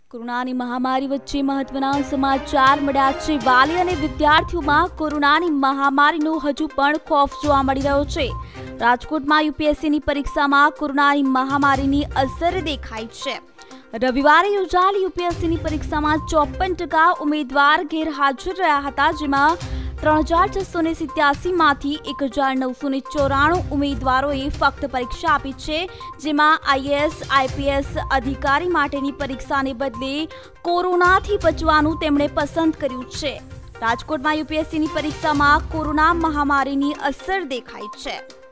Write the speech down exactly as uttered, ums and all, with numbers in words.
કોરોનાની મહામારી વચ્ચે મહત્વના સમાચાર મળ્યા છે। વાલી અને વિદ્યાર્થીઓમાં કોરોનાની મહામારીનો હજુ પણ ખોફ જોવા મળી રહ્યો છે। રાજકોટમાં યુપીએસસીની પરીક્ષામાં કોરોનાની મહામારીની અસર દેખાઈ છે। રવિવારે યોજાયેલી યુપીએસસીની પરીક્ષામાં ચોપન ટકા ઉમેદવાર ગેરહાજર રહ્યા હતા, જેમાં ત્રણ હજાર છસો ને સિત્યાસી માંથી એક હજાર નવસો ને ચોરાણું ઉમેદવારોએ ફક્ત પરીક્ષા આપી છે, જેમાં આઈએએસ આઈપીએસ અધિકારી માટેની પરીક્ષાને બદલે કોરોનાથી બચવાનું તેમણે પસંદ કર્યું છે। રાજકોટમાં યુપીએસસીની પરીક્ષામાં કોરોના મહામારીની અસર દેખાઈ છે।